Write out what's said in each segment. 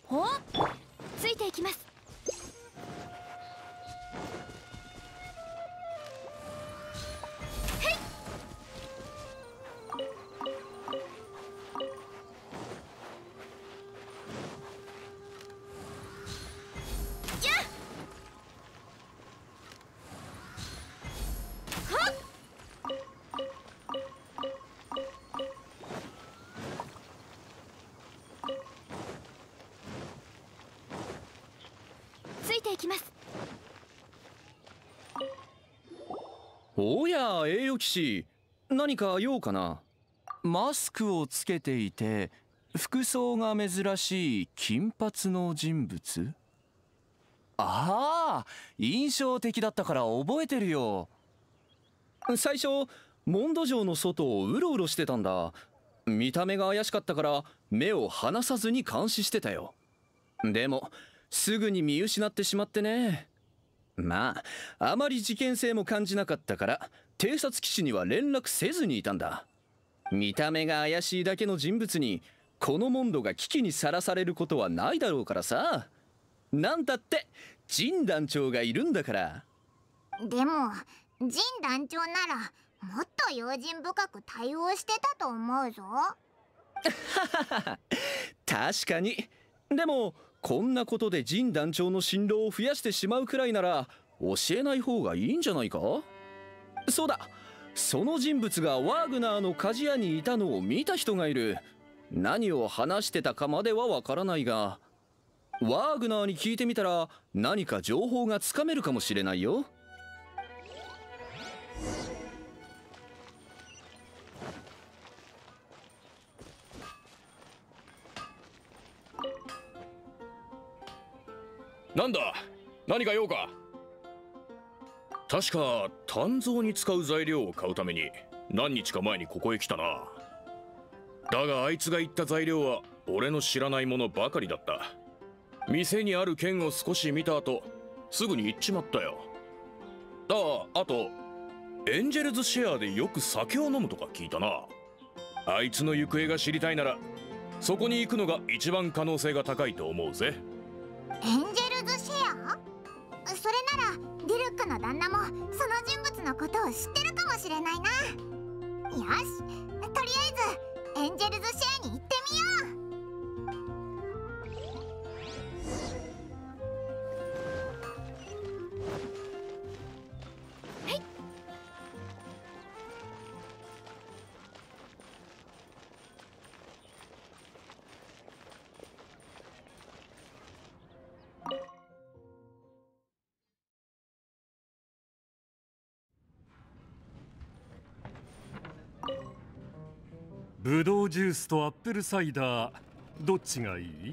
ほう、ついていきます。ついていきます。 おや、栄誉騎士、何か用かな。 マスクをつけていて服装が珍しい金髪の人物。ああ、印象的だったから覚えてるよ。 最初モンド城の外をうろうろしてたんだ。見た目が怪しかったから目を離さずに監視してたよ。でもすぐに見失ってしまってね。まああまり事件性も感じなかったから偵察騎士には連絡せずにいたんだ。見た目が怪しいだけの人物にこのモンドが危機にさらされることはないだろうからさ。なんたってジン団長がいるんだから。 でもジン団長ならもっと用心深く対応してたと思うぞ。 確かに。でもこんなことでジン団長の心労を増やしてしまうくらいなら教えない方がいいんじゃないか。そうだ、その人物がワーグナーの鍛冶屋にいたのを見た人がいる。何を話してたかまではわからないが、ワーグナーに聞いてみたら何か情報がつかめるかもしれないよ。 なんだ、何か用か。確か鍛造に使う材料を買うために何日か前にここへ来たな。だがあいつが言った材料は俺の知らないものばかりだった。店にある剣を少し見た後すぐに行っちまったよ。あとエンジェルズシェアでよく酒を飲むとか聞いたな。あいつの行方が知りたいならそこに行くのが一番可能性が高いと思うぜ。 エンジェルズシェア？それならディルックの旦那もその人物のことを知ってるかもしれないな。よし、とりあえずエンジェルズシェアに行ってみよう。 ブドウジュースとアップルサイダー、どっちがいい？ チャールズ、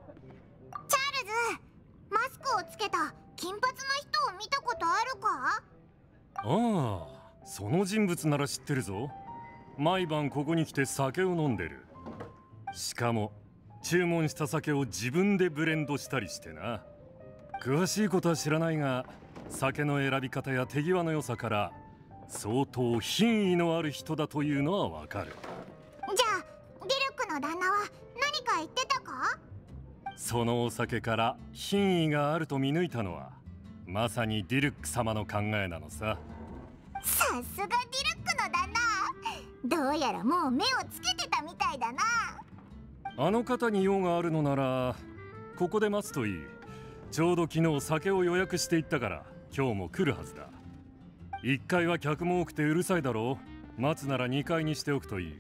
マスクをつけた金髪の人を見たことあるか？ ああ、その人物なら知ってるぞ。毎晩ここに来て酒を飲んでる。しかも注文した酒を自分でブレンドしたりしてな。詳しいことは知らないが、酒の選び方や手際の良さから相当品位のある人だというのはわかる。 じゃあディルックの旦那は何か言ってたか？ そのお酒から品位があると見抜いたのはまさにディルック様の考えなのさ。 さすがディルックの旦那、どうやらもう目をつけてたみたいだな。 あの方に用があるのならここで待つといい。ちょうど昨日酒を予約していったから今日も来るはずだ。1階は客も多くてうるさいだろう。待つなら2階にしておくといい。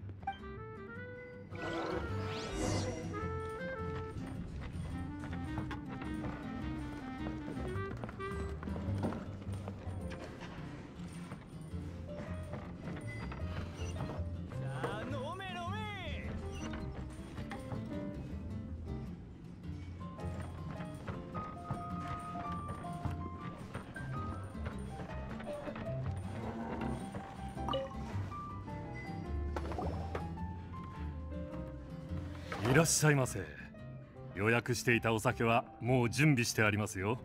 いらっしゃいませ。予約していたお酒はもう準備してありますよ。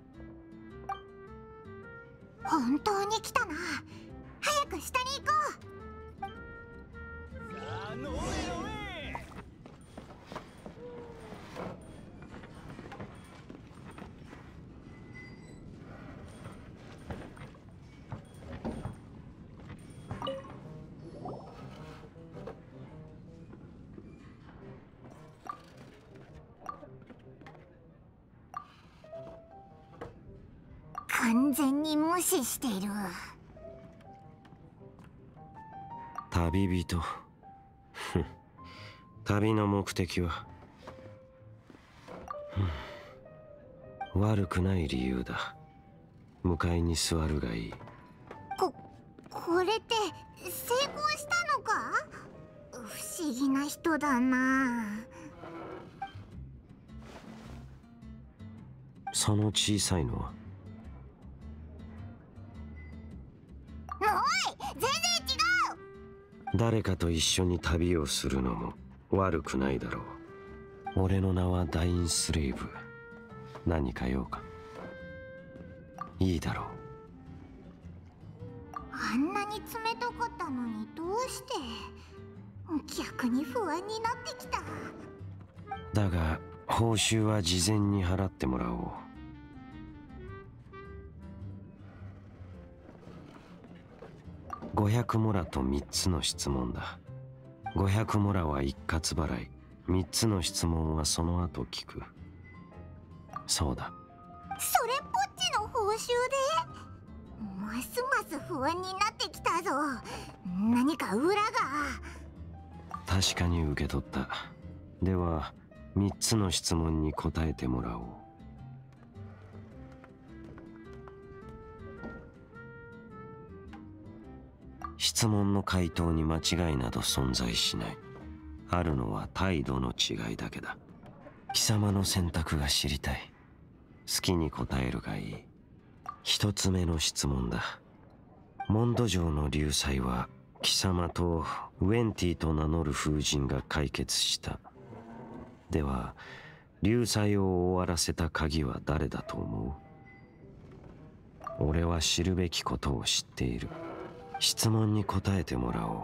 本当に来たな。早く下に行こう。 完全に無視している。 旅人旅の目的は悪くない理由だ。向かいに座るがいい。 これって成功したのか？不思議な人だな。 その小さいのは？ おい、全然違う。 誰かと一緒に旅をするのも悪くないだろう。俺の名はダインスレイブ。何か用か？いいだろう。 あんなに冷たかったのにどうして？逆に不安になってきた。 だが報酬は事前に払ってもらおう。500モラと3つの質問だ。500モラは一括払い、3つの質問はその後聞く。そうだ。 それっぽっちの報酬で？ますます不安になってきたぞ。何か裏が。 確かに受け取った。では3つの質問に答えてもらおう。質問の回答に間違いなど存在しない。あるのは態度の違いだけだ。貴様の選択が知りたい。好きに答えるがいい。一つ目の質問だ。モンド城の流祭は貴様とウェンティと名乗る風神が解決した。では流祭を終わらせた鍵は誰だと思う？俺は知るべきことを知っている。質問に答えてもらおう。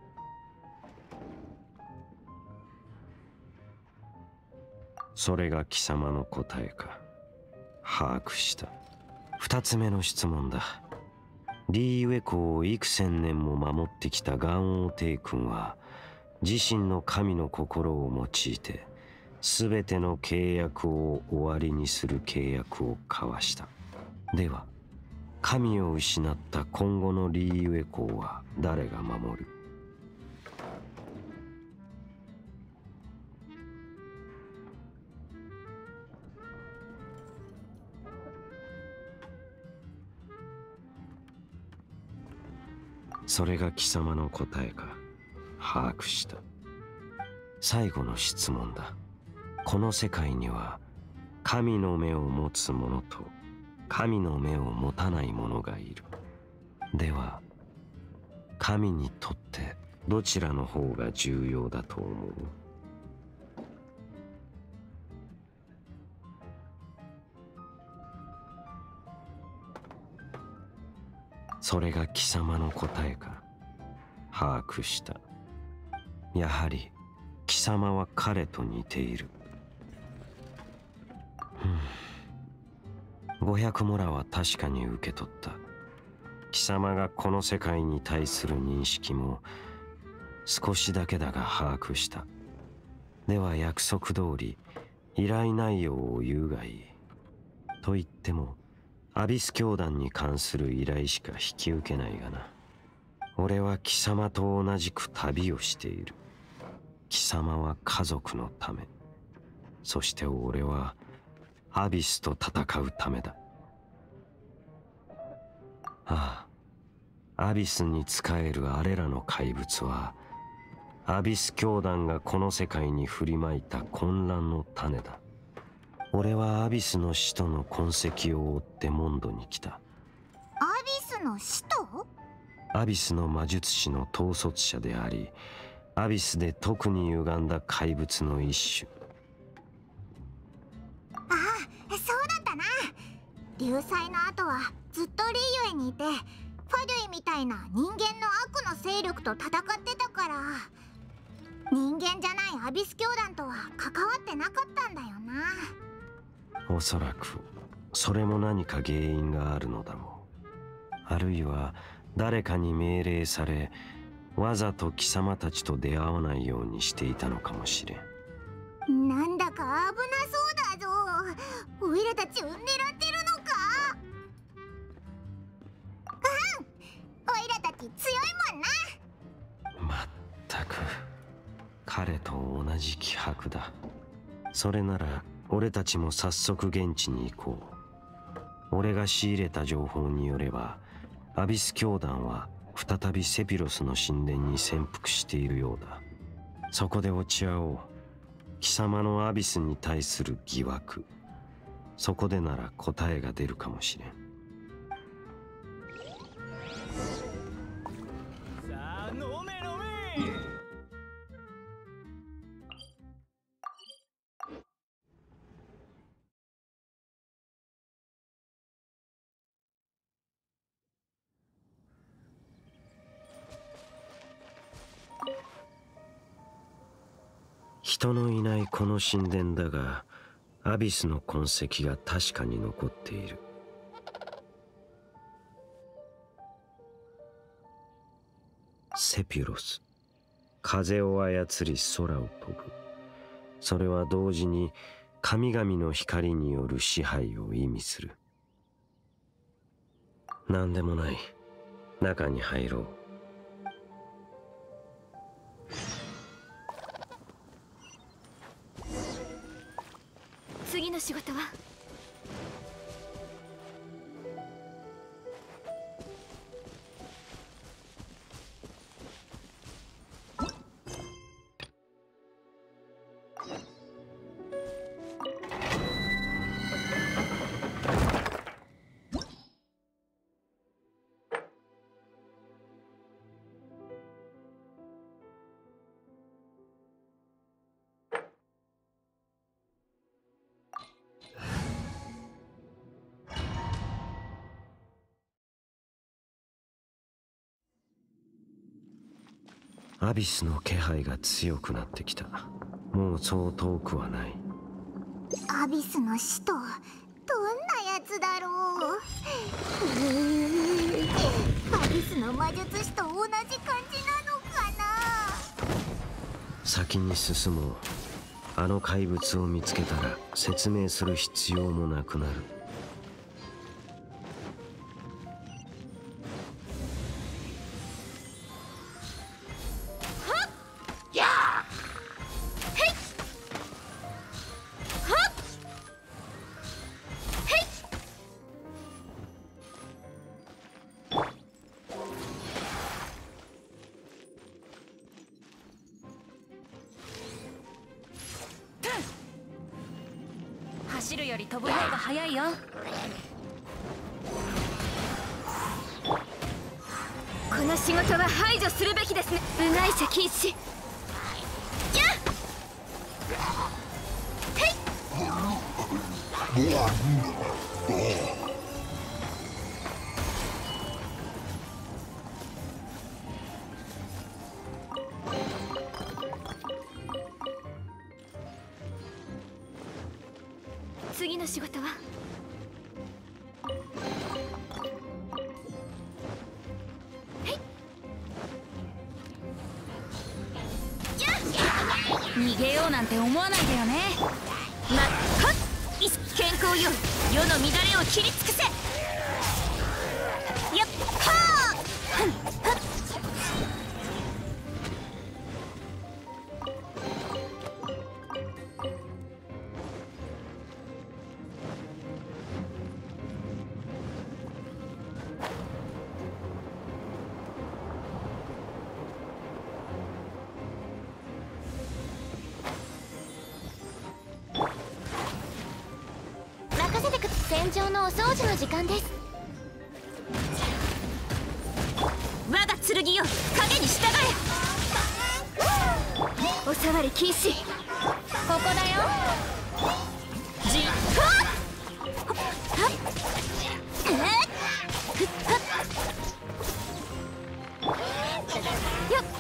それが貴様の答えか。把握した。二つ目の質問だ。リーウェコを幾千年も守ってきたガンオーテイ君は自身の神の心を用いて全ての契約を終わりにする契約を交わした。では神を失った今後のリーウェコは誰が守る？それが貴様の答えか。把握した。最後の質問だ。この世界には神の目を持つ者と神の目を持たない者がいる。では神にとってどちらの方が重要だと思う？それが貴様の答えか。把握した。やはり貴様は彼と似ている。500モラは確かに受け取った。貴様がこの世界に対する認識も少しだけだが把握した。では約束通り依頼内容を言うがいい。と言ってもアビス教団に関する依頼しか引き受けないがな。俺は貴様と同じく旅をしている。貴様は家族のため、そして俺はアビスと戦うためだ。ああ、アビスに仕えるあれらの怪物はアビス教団がこの世界に振りまいた混乱の種だ。俺はアビスの使徒の痕跡を追ってモンドに来た。 アビスの使徒？ アビスの魔術師の統率者であり、アビスで特に歪んだ怪物の一種。 ああ、そうだったな。流祭の後はずっとリーユエにいて、ファデュイみたいな人間の悪の勢力と戦ってたから、人間じゃないアビス教団とは関わってなかったんだよな。 おそらくそれも何か原因があるのだろう。あるいは誰かに命令されわざと貴様たちと出会わないようにしていたのかもしれん。 なんだか危なそうだぞ。オイラたちを狙ってるのか？ 強いもんな。 まったく彼と同じ気迫だ。それなら俺たちも早速現地に行こう。俺が仕入れた情報によればアビス教団は再びセピロスの神殿に潜伏しているようだ。そこで落ち合おう。貴様のアビスに対する疑惑、そこでなら答えが出るかもしれん。 さあ飲め飲め。 人のいないこの神殿だが、アビスの痕跡が確かに残っている。セピロス、風を操り空を飛ぶ。それは同時に神々の光による支配を意味する。なんでもない。中に入ろう。 次の仕事は？ アビスの気配が強くなってきた。もうそう遠くはない。 アビスの使徒、どんなやつだろう。アビスの魔術師と同じ感じなのかな。 先に進もう。あの怪物を見つけたら説明する必要もなくなる。 走るより飛ぶ方が早いよ。この仕事は排除するべきですね。部外者禁止。次の仕事は？逃げようなんて思わないでよね。健康よ、世の乱れを切り尽くせ。やっは戦場のお掃除の時間です。我が剣よ、影に従え。お触り禁止。ここだよ。じっよっ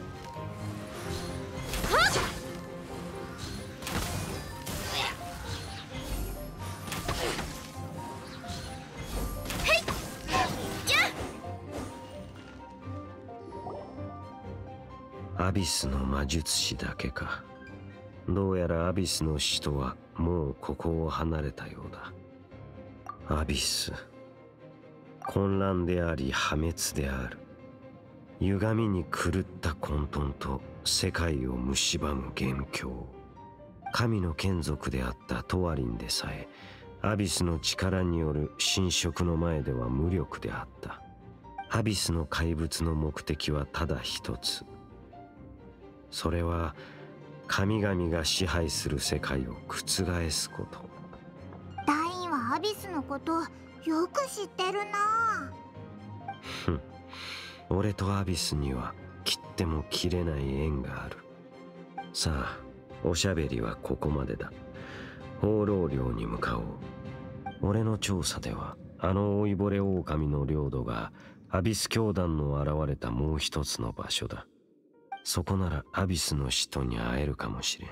アビスの魔術師だけか。どうやらアビスの使徒はもうここを離れたようだ。アビス、混乱であり破滅である。 歪みに狂った混沌と世界を蝕む元凶。神の眷属であったトワリンでさえアビスの力による侵食の前では無力であった。アビスの怪物の目的はただ一つ。それは神々が支配する世界を覆すこと。 ダインはアビスのことよく知ってるな。 ふん、俺とアビスには切っても切れない縁がある。さあ、おしゃべりはここまでだ。放浪領に向かおう。俺の調査ではあの老いぼれ狼の領土がアビス教団の現れたもう一つの場所だ。そこならアビスの使徒に会えるかもしれん。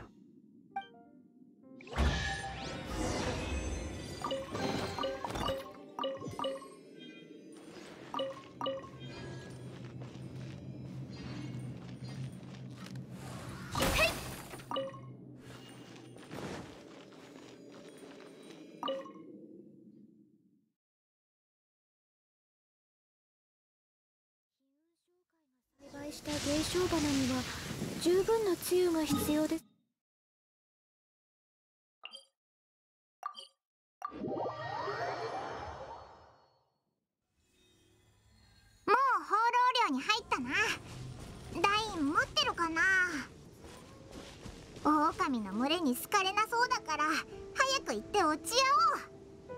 栽培した芸商花には十分な露が必要です。 もう放浪領に入ったな。ダイン持ってるかな。狼の群れに好かれなそうだから早く行って落ち合おう。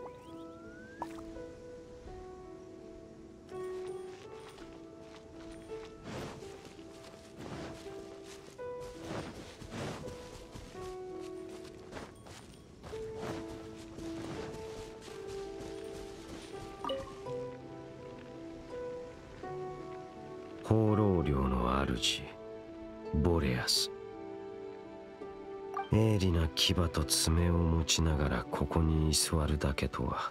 放浪領の主ボレアス。鋭利な牙と爪を持ちながらここに居座るだけとは。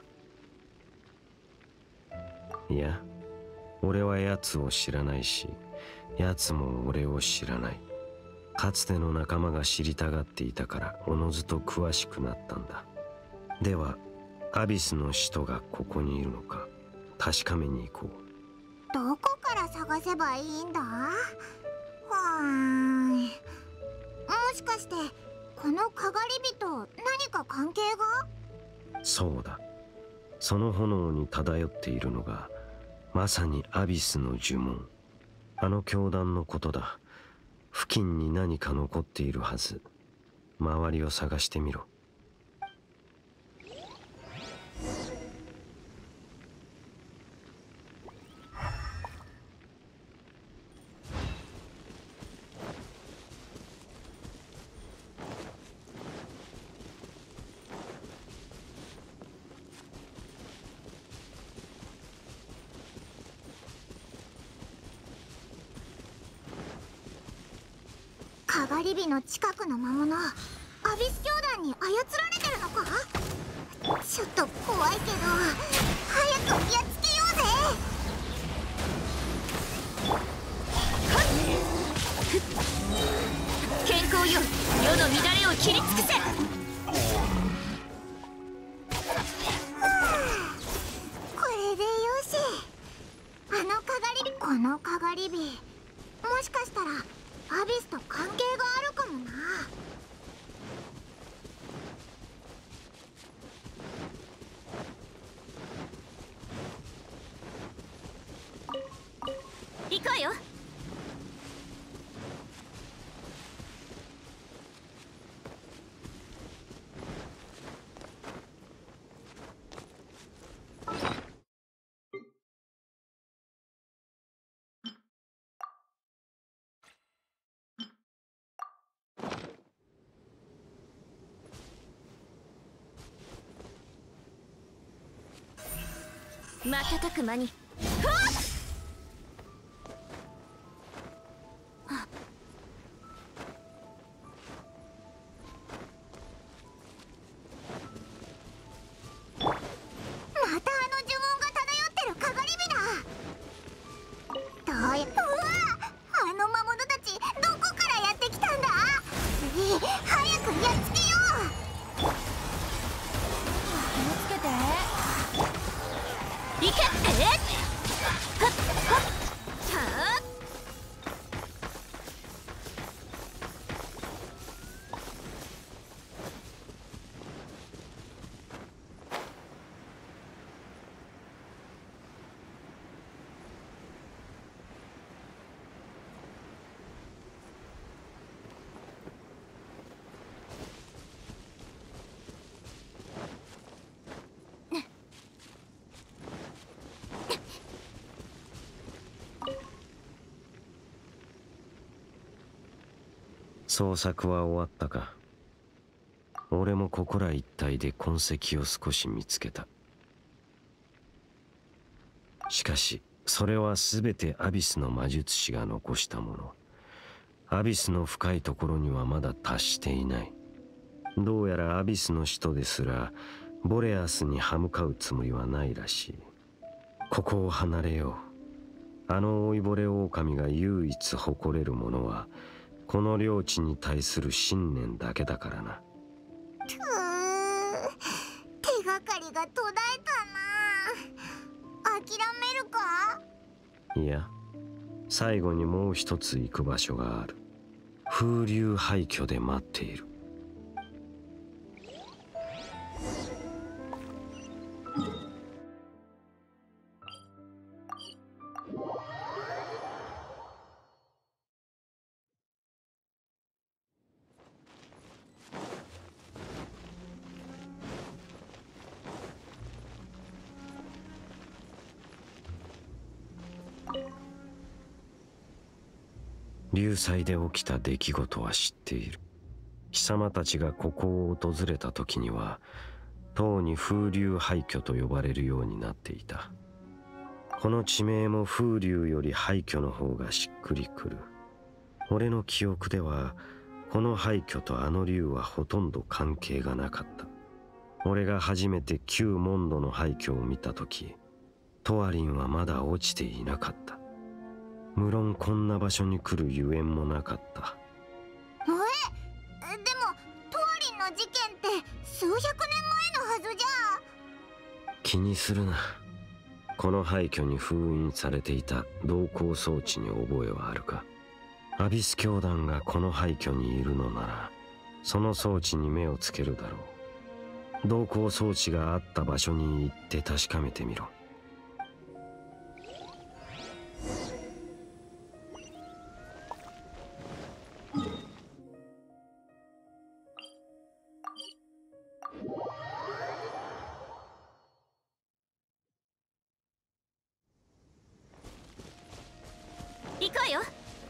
いや、俺は奴を知らないし、奴も俺を知らない。かつての仲間が知りたがっていたからおのずと詳しくなったんだ。ではアビスの使徒がここにいるのか確かめに行こう。 どこから探せばいいんだ。もしかしてこのかがり火と何か関係が。 そうだ、その炎に漂っているのがまさにアビスの呪文。あの教団のことだ。付近に何か残っているはず。周りを探してみろ。 かがり火の近くの魔物、アビス教団に操られてるのか。ちょっと怖いけど早くやっつけようぜ。 健康よ、世の乱れを切り尽くせ。 これでよし。あのかがり火、このかがり火、もしかしたらアビスと関係があるかもな。 行こうよ。瞬く間にふわっ。 またあの呪文が漂ってるかがり火だ。どうや、うわ、あの魔物たちどこからやってきたんだ。早くやっつけよう。 気をつけて。いけ。 捜索は終わったか？俺もここら一帯で痕跡を少し見つけた。しかしそれは全てアビスの魔術師が残したもの。アビスの深いところにはまだ達していない。どうやらアビスの使徒ですらボレアスに歯向かうつもりはないらしい。ここを離れよう。あの老いぼれ狼が唯一誇れるものはこの領地に対する信念だけだからな。 手がかりが途絶えたな。諦めるか？ いや、最後にもう一つ行く場所がある。風流廃墟で待っている。流祭で起きた出来事は知っている。貴様たちがここを訪れた時にはとうに風流廃墟と呼ばれるようになっていた。この地名も風流より廃墟の方がしっくりくる。俺の記憶ではこの廃墟とあの竜はほとんど関係がなかった。俺が初めて旧モンドの廃墟を見た時、トワリンはまだ落ちていなかった。無論こんな場所に来るゆえんもなかった。 でもトワリンの事件って数百年前のはずじゃ。 気にするな。この廃墟に封印されていた同行装置に覚えはあるか？アビス教団がこの廃墟にいるのならその装置に目をつけるだろう。同行装置があった場所に行って確かめてみろ。 行くわよ。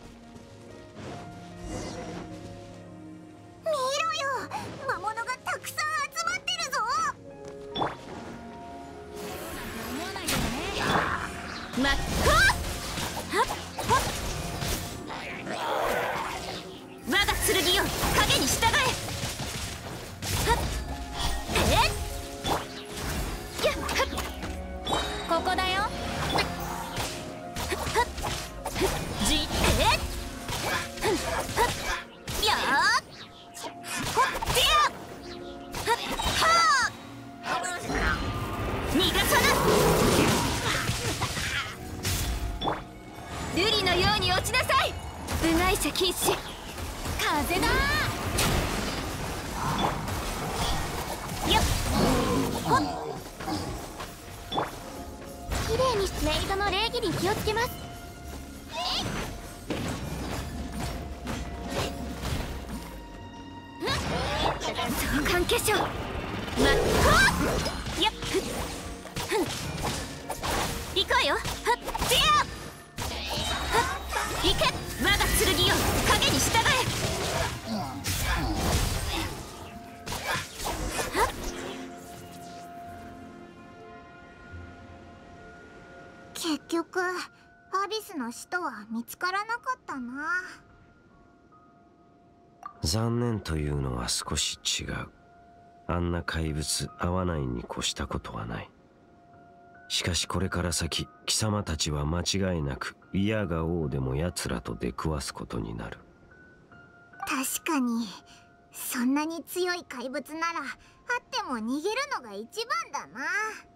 見ろよ、魔物がたくさん集まってるぞ。 思わないでね。まっこはっほっ。我が剣よ、影に従え。はっやっはっ。ここだよ。瑠璃のように落ちなさい。部外者禁止。風だよっほっ。きれいにメイドの礼儀に気をつけます。相関化粧まっこやっふっふん行くわよ。はっぜやはっ行け。我が剣よ、影に従え。はっ結局アビスの使徒は見つからなかったな。 残念というのは少し違う。あんな怪物会わないに越したことはない。しかしこれから先貴様たちは間違いなくイヤが王でも奴らと出くわすことになる。 確かにそんなに強い怪物ならあっても逃げるのが一番だな。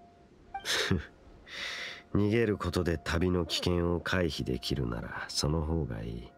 逃げることで旅の危険を回避できるならその方がいい。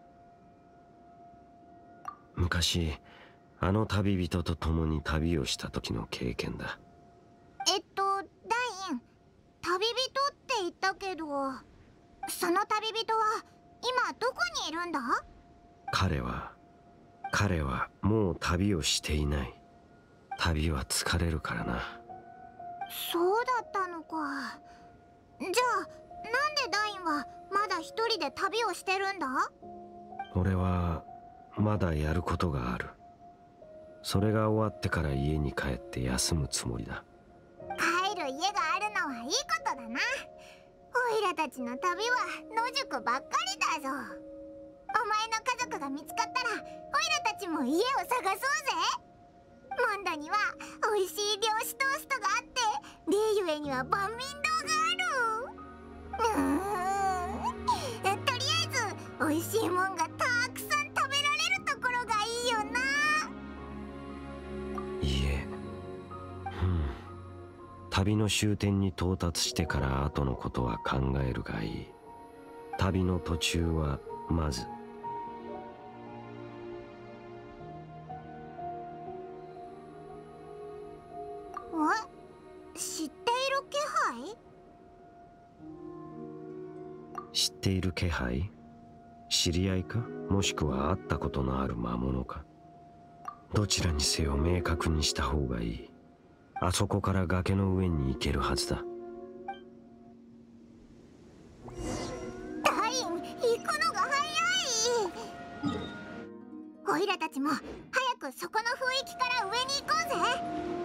昔あの旅人と共に旅をした時の経験だ。 ダイン、旅人って言ったけど、その旅人は今どこにいるんだ？ 彼はもう旅をしていない。旅は疲れるからな。 そうだったのか。じゃあなんでダインはまだ一人で旅をしてるんだ？ 俺はまだやることがある。それが終わってから家に帰って休むつもりだ。 帰る家があるのはいいことだな。オイラたちの旅は野宿ばっかりだぞ。お前の家族が見つかったらオイラたちも家を探そうぜ。モンドには美味しい漁師トーストがあって、リーユエには万民堂がある。とりあえず美味しいもんがたくさん食べられるところがいいよな。 家、旅の終点に到達してから後のことは考えるがいい。旅の途中はまず知っている気配？ 知っている気配？知り合いか、もしくは会ったことのある魔物か。どちらにせよ明確にした方がいい。あそこから崖の上に行けるはずだ。 ダイン、行くのが早い。オイラたちも早くそこの雰囲気から上に行こうぜ。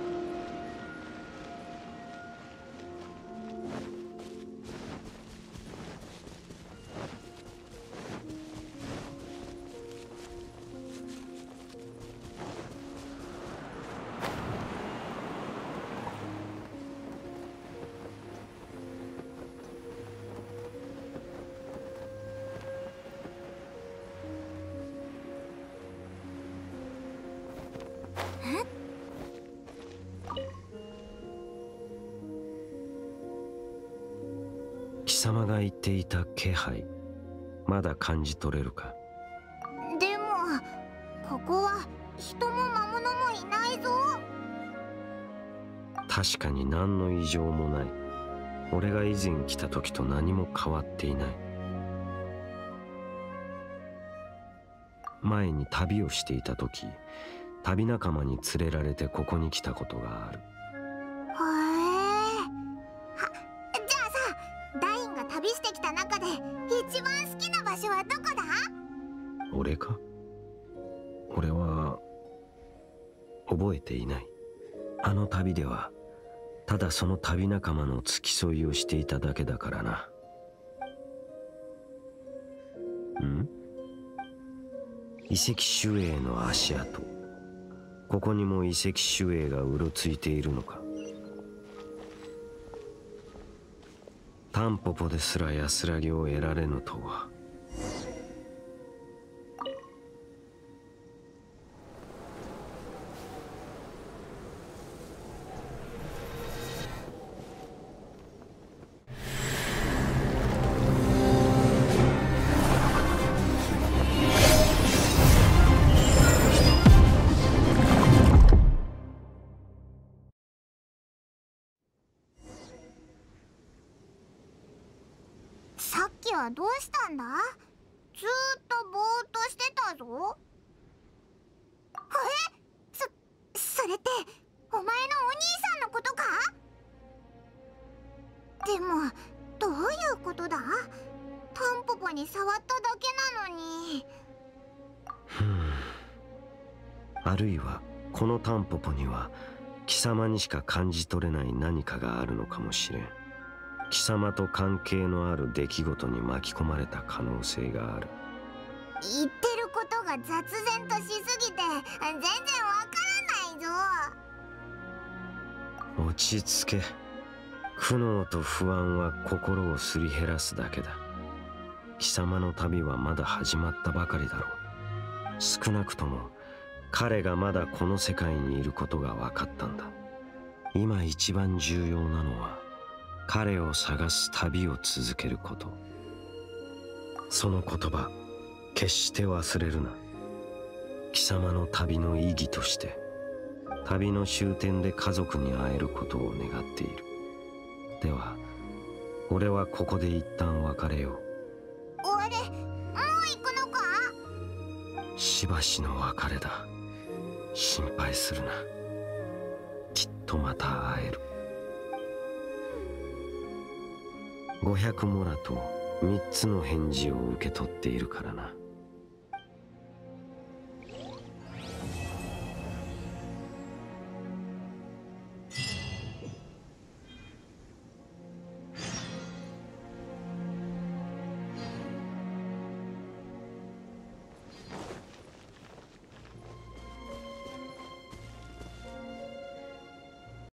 貴様が言っていた気配、まだ感じ取れるか？ でもここは人も魔物もいないぞ。 確かに何の異常もない。俺が以前来た時と何も変わっていない。前に旅をしていた時、旅仲間に連れられてここに来たことがある。 じゃあさ、ダインが旅してきた中で一番好きな場所はどこだ？ 俺か？俺は覚えていない。あの旅ではただその旅仲間の付き添いをしていただけだからな。遺跡守衛の足跡。ここにも遺跡守衛がうろついているのか。タンポポですら安らぎを得られぬとは。 さっきはどうしたんだ？ずーっとぼーっとしてたぞ。それってお前のお兄さんのことか？でもどういうことだ？タンポポに触っただけなのに。 あるいはこのタンポポには貴様にしか感じ取れない何かがあるのかもしれん。貴様と関係のある出来事に巻き込まれた可能性がある。 言ってることが雑然としすぎて全然わからないぞ。 落ち着け。苦悩と不安は心をすり減らすだけだ。貴様の旅はまだ始まったばかりだろう。少なくとも彼がまだこの世界にいることが分かったんだ。今一番重要なのは彼を探す旅を続けること。その言葉、決して忘れるな。貴様の旅の意義として、旅の終点で家族に会えることを願っている。では、俺はここで一旦別れよう。 俺、もう行くのか？ しばしの別れだ。心配するな。きっとまた会える。500モラと3つの返事を受け取っているからな。